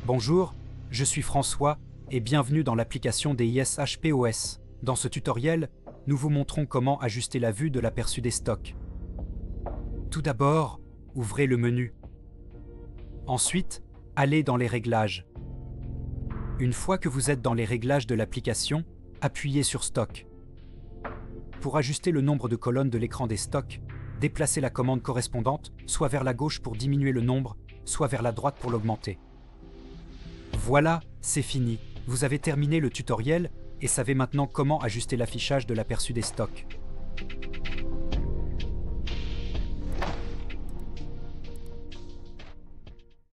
Bonjour, je suis François et bienvenue dans l'application DIS HPOS. Dans ce tutoriel, nous vous montrons comment ajuster la vue de l'aperçu des stocks. Tout d'abord, ouvrez le menu. Ensuite, allez dans les réglages. Une fois que vous êtes dans les réglages de l'application, appuyez sur Stock. Pour ajuster le nombre de colonnes de l'écran des stocks, déplacez la commande correspondante, soit vers la gauche pour diminuer le nombre, soit vers la droite pour l'augmenter. Voilà, c'est fini. Vous avez terminé le tutoriel et savez maintenant comment ajuster l'affichage de l'aperçu des stocks.